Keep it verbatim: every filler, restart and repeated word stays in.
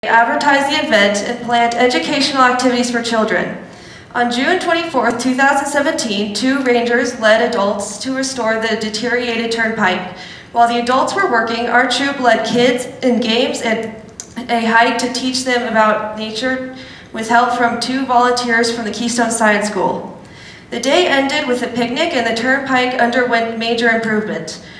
advertise the event and planned educational activities for children. On June twenty-fourth, two thousand seventeen, two rangers led adults to restore the deteriorated turnpike. While the adults were working, our troop led kids in games and a hike to teach them about nature with help from two volunteers from the Keystone Science School. The day ended with a picnic and the turnpike underwent major improvement.